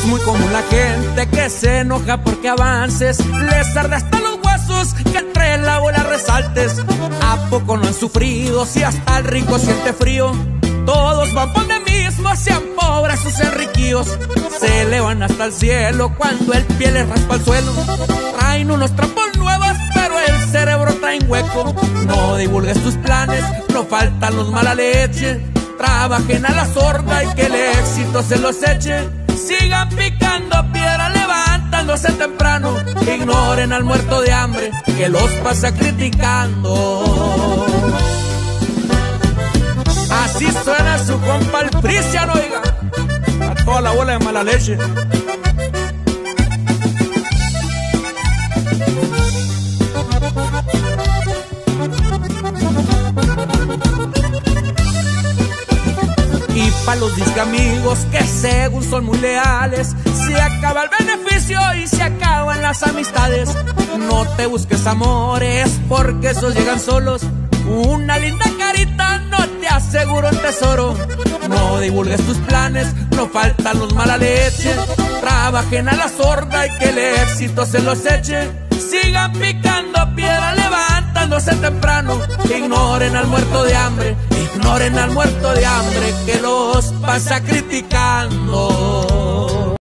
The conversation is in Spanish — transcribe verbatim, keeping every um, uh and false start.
Es muy común la gente que se enoja porque avances, les arde hasta los huesos que entre la bola resaltes. ¿A poco no han sufrido si hasta el rico siente frío? Todos van por el mismo, sean pobres o sean riquillos. Se elevan hasta el cielo cuando el pie les raspa el suelo. Traen unos trampos nuevos, pero el cerebro trae un hueco. No divulgues tus planes, no faltan los mala leche. Trabajen a la sorda y que el éxito se los eche. Sigan picando piedra, levantándose temprano. Ignoren al muerto de hambre que los pasa criticando. Así suena su compa el Cristian, oiga, a toda la bola de mala leche. Y pa' los discamigos que según son muy leales, se acaba el beneficio y se acaban las amistades. No te busques amores porque esos llegan solos. Una linda carita no te aseguro un tesoro. No divulgues tus planes, no faltan los mala leche. Trabajen a la sorda y que el éxito se los eche. Sigan picando piedra, levantándose temprano. Ignoren al muerto de hambre, ignoren al muerto de hambre que los pasa criticando.